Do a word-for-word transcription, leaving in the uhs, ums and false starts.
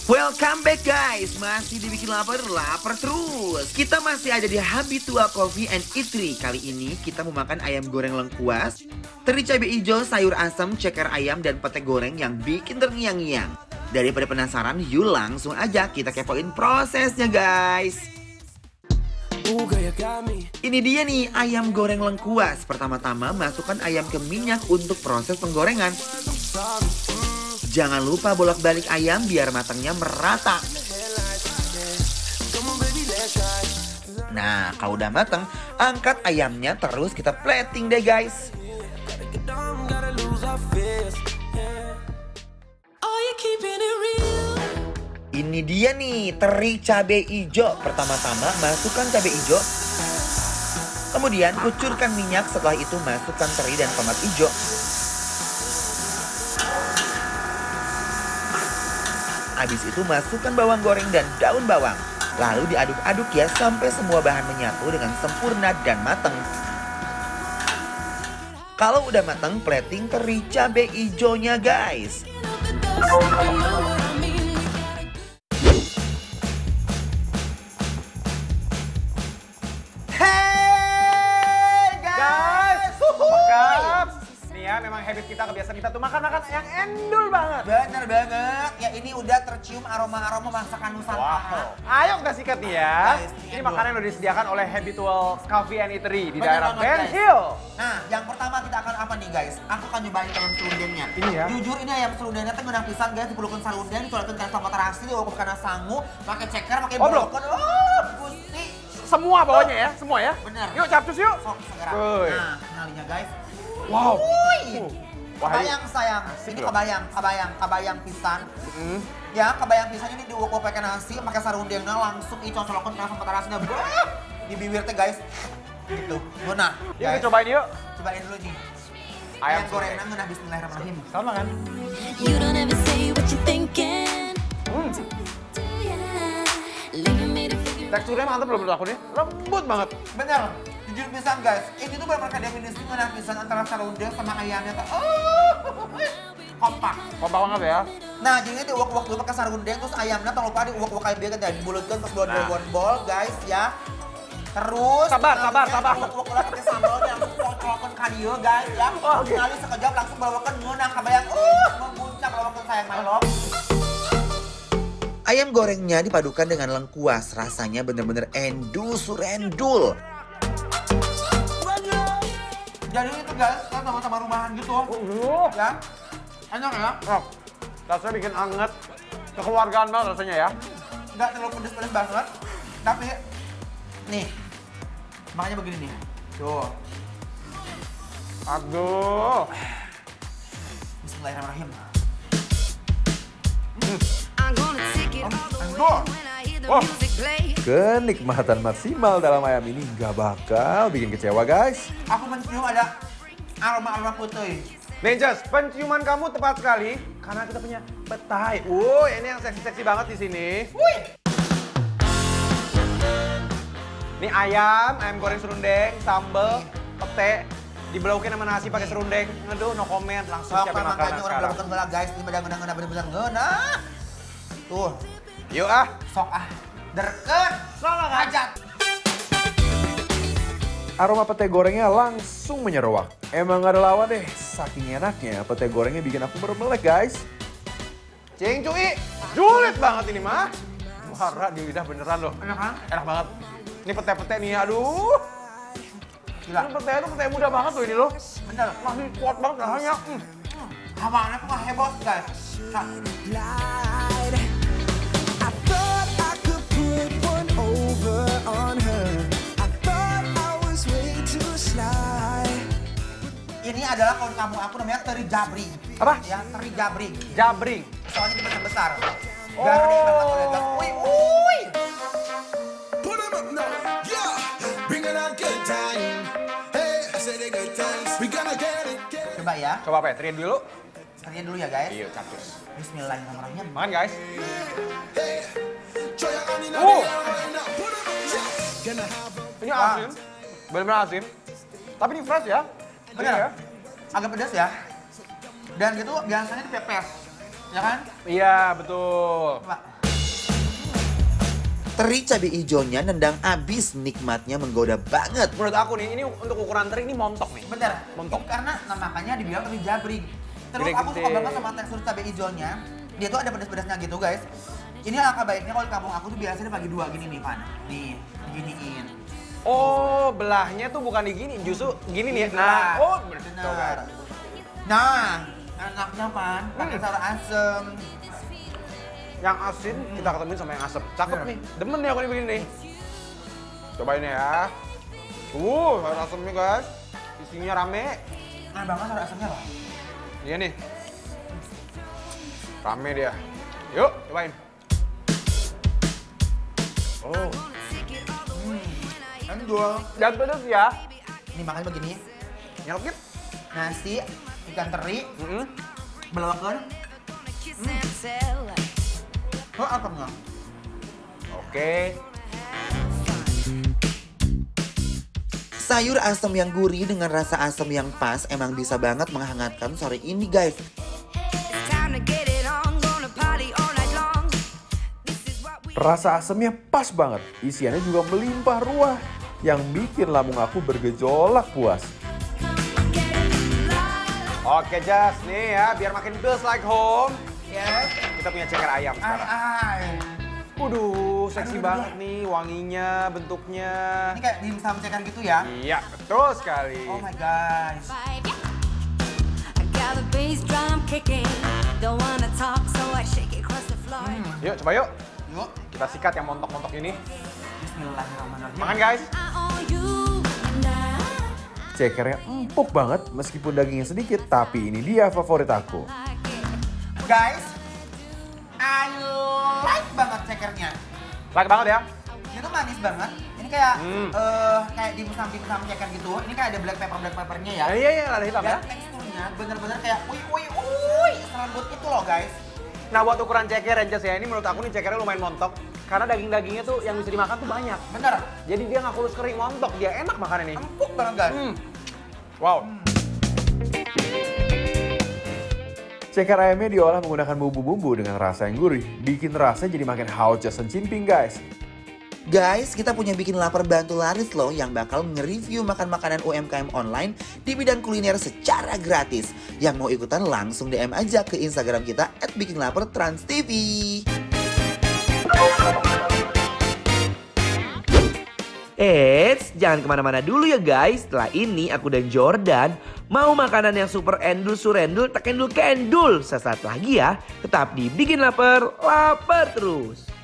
Welcome back guys, masih dibikin lapar, lapar terus. Kita masih ada di Habitua Coffee and Eatery. Kali ini kita mau makan ayam goreng lengkuas, teri cabai hijau, sayur asam, ceker ayam, dan pete goreng yang bikin terngiang-ngiang. Daripada penasaran, yuk langsung aja kita kepoin prosesnya guys. Ini dia nih ayam goreng lengkuas. Pertama-tama masukkan ayam ke minyak untuk proses penggorengan. Jangan lupa bolak-balik ayam biar matangnya merata. Nah, kalau udah matang, angkat ayamnya terus kita plating deh guys. Ini dia nih teri cabai hijau. Pertama-tama masukkan cabai hijau. Kemudian kucurkan minyak, setelah itu masukkan teri dan tomat hijau. Habis itu masukkan bawang goreng dan daun bawang. Lalu diaduk-aduk ya sampai semua bahan menyatu dengan sempurna dan matang. Kalau udah matang, plating teri cabai hijaunya guys. Hey guys, guys. Nih ya, memang habit kita, kebiasaan kita tuh makan-makan yang endul banget. Bener banget. Ya ini udah tercium aroma-aroma masakan Nusantara. Wow. Ayo kita sikat nih ya. Guys, ini makanan yang udah disediakan oleh Habitual Coffee and Eatery di Bener daerah banget, Ben guys. Hill. Nah, yang pertama kita akan apa nih guys? Aku akan nyobain ayam serundengnya. Ini ya. Jujur ini ayam serundengnya tuh ngenang pisan guys, dipulukan sarundeng, dicolokkan kan sama terasi, diwokok karena sangu, pakai ceker, pakai Oh, belum? bolokon. Oh, gusti. Semua bawahnya ya, semua ya. Bener. Yuk capcus yuk. Sok segera. Woi. Nah, kenalinya guys. Wow. Wuih. Uh. Wah, Kebayang sayang, ini loh. kebayang, kebayang, kebayang pisan. Mm. Ya, kebayang pisannya ini diwokok pakai nasi, pakai sarundengnya langsung icocolokan karena sama terasinya. Wah, di bibir teh guys. Gitu. Benar. Yuk Guys, kita cobain yuk. cobain dulu nih. Ayam Ayam serundeng. gorengan ngenah bismillahirrahmanirrahim. Sama kan? You don't ever say what you thinking. Hmm. Leaving me to figure Teksturnya mantap loh menurut aku nih. Lembut banget. Bener, jujur pisan guys. Ini tuh benar-benar definisi ngenah pisan antara sarundeng sama ayamnya tuh. Oh, kompak. Kompak banget ya. Nah, jadi diuak-uak dulu pakai sarundeng, terus ayamnya tolong lupa diuak-uak kayak biasa dan dibulutkan terus Nah. bol-bol guys ya. Terus Sabar, sabar, selanjutnya sabar. Uak-uak ulah pakai sambal yang cocokkan ka dieu guys ya. Oh, oke. Sekali sekejap langsung bawakan ngeunah kabayang. Uh, memuncak bawakan sayang malok. Ayam gorengnya dipadukan dengan lengkuas, rasanya bener-bener endul surendul. Jadi itu guys, kan sama-sama rumahan gitu. Uh. Ya, enak ya. Oh, rasanya bikin anget, kekeluargaan banget rasanya ya. Nggak terlalu pedes-pedes banget, tapi nih, makanya begini nih. Tuh, Aduh. bismillahirrahmanirrahim. I'm gonna take it all the Aduh. way when I hear the Oh. music play. Kenikmatan maksimal dalam ayam ini nggak bakal bikin kecewa guys. Aku mencium ada aroma-aroma putih. Ninjas, penciuman kamu tepat sekali karena kita punya petai. Wuh, ini yang seksi-seksi banget di sini. Wih, Ini ayam, ayam goreng serundeng, sambal, pete, dibelaukin sama nasi pakai serundeng. Aduh, no comment, langsung sok siapin makanan makanya orang sekarang. melakukan bola guys, ini benar-benar ngena benar-benar ngena. Tuh, Yuk ah. sok ah, derken, hajat. Aroma pete gorengnya langsung menyeruak. Emang gak ada lawan deh, saking enaknya pete gorengnya bikin aku bermelek guys. Cing cuy, julid banget ini mah. Wara di lidah beneran loh. Enak kan? Enak banget. Ini pete-pete nih, aduh. Gila, Ini pete itu pete muda banget loh ini loh. bener. Masih kuat banget rasanya. Hmm. Hawanya tuh nggak heboh guys. Nah, I thought I could put one over on her. I thought I was way too sly. ini adalah kalau kamu aku namanya teri jabring. Apa? Ya, teri jabring. Jabring. Soalnya ini besar-besar. Oh. Gede banget oleh gas. Wih, wih. Put 'em up now, yeah. Bring it on good time. Hey, I said a good times. We gonna get it, get it. Coba ya, Coba Petri dulu. kalian dulu ya guys. Iya, capcus. Bismillahirrahmanirrahim. Makan guys. Try your hand in the Oh. air right now. Put 'em up, yeah. Gonna have a Ini asin. Benar-benar asin. Tapi ini fresh ya. Bener Iya. agak pedas ya. Dan gitu biasanya dipepes, ya kan? Iya, betul. Coba. Teri cabai hijaunya nendang abis, nikmatnya menggoda banget. Menurut aku nih, ini untuk ukuran teri ini montok nih. Bener, Montok. karena nah, makanya dibilang teri jabring. Terus Gede-gede. aku suka banget sama tekstur cabai hijaunya. Dia tuh ada pedas-pedasnya gitu guys. Ini alangkah baiknya kalau di kampung aku tuh biasanya bagi dua gini nih, Pan. Nih, diginiin. Oh, belahnya tuh bukan di gini, justru gini nih. Nah, Nah, oh bener. betul guys. Nah, enaknya Pan, pakai Hmm. sayur asem. Yang asin kita ketemuin sama yang asem. Cakep Bener. nih. Demen nih aku nih begini nih. Cobain ya. Uh, sayur asemnya guys. Isinya rame. Nah, banget sayur asemnya loh. Iya nih. Rame dia. Yuk, cobain. Oh, Endul. dan pedes ya. Ini makan begini. Nyelkit. Nasi, ikan teri, Mm-mm. belawakan. Kiss and tell. Oh, asamnya. Oke. Sayur asam yang gurih dengan rasa asam yang pas emang bisa banget menghangatkan sore ini guys. It's time to get it on, gonna party all night long. This is what we Rasa asemnya pas banget, isiannya juga melimpah ruah yang bikin lambung aku bergejolak puas. Oke, Jas. Nih ya, biar makin feels like home. Yes. Kita punya ceker ayam Ay, sekarang. ay. Waduh, seksi Aduh, banget nih wanginya, bentuknya. Ini kayak dimsum ceker gitu ya. Iya, betul sekali. Oh my gosh. vibe. I got the bass drum kicking. Don't wanna talk, so I shake it across the floor. Yuk, coba yuk. Yuk, Kita sikat yang montok-montok ini. bismillahirrahmanirrahim. Makan, guys. I owe you now. Cekernya empuk banget meskipun dagingnya sedikit, tapi ini dia favorit aku. Like it. Guys, I like banget cekernya. Like banget ya. Ini tuh manis banget. Ini kayak Hmm. eh kayak dimsum dimsum ceker gitu. Ini kayak ada black pepper black peppernya ya. Eh, iya, iya, lada hitam Dan ya. teksturnya bener-bener kayak uy uy uy serambut itu loh guys. Nah, buat ukuran ceker ya, Jas ya, ini menurut aku nih cekernya lumayan montok. Karena daging-dagingnya tuh yang bisa dimakan tuh banyak. Bener, Jadi dia nggak kulus kering, montok. Dia enak makan ini. empuk banget guys. Hmm. Wow. Ceker ayamnya diolah menggunakan bumbu-bumbu dengan rasa yang gurih, bikin rasa jadi makin haus just cimping guys. Guys, kita punya bikin lapar bantu laris loh yang bakal nge-review makan makanan U M K M online di bidang kuliner secara gratis. Yang mau ikutan langsung D M aja ke Instagram kita at bikin lapar trans T V. Eits, jangan kemana-mana dulu ya guys. Setelah ini aku dan Jordan mau makanan yang super endul surendul tekendul kendul. Sesaat lagi ya, tetap di Bikin Lapar, lapar terus.